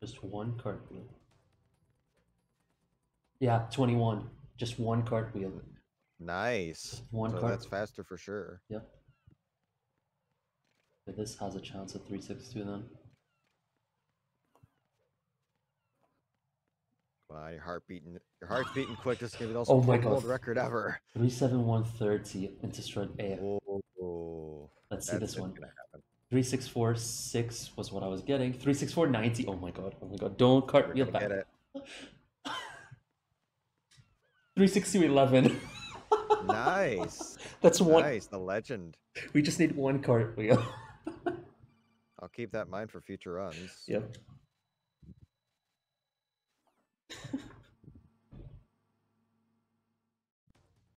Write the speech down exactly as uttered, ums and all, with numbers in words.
Just one cartwheel. Yeah, twenty-one. Just one cartwheel. Nice. One So cart. that's faster for sure. Yep. Okay, this has a chance at three sixty-two then. Wow, your heart beating, your heart's beating quick. This is gonna be the most Oh my important god. world record ever. three seventy-one thirty into strike A. Oh, Let's see that's this it's one. gonna happen. three six four six was what I was getting. three six four ninety. Oh my god. Oh my god. Don't You're cartwheel gonna back. get it. three sixty eleven. Nice. That's one. Nice. The legend. We just need one cartwheel. I'll keep that in mind for future runs. Yep.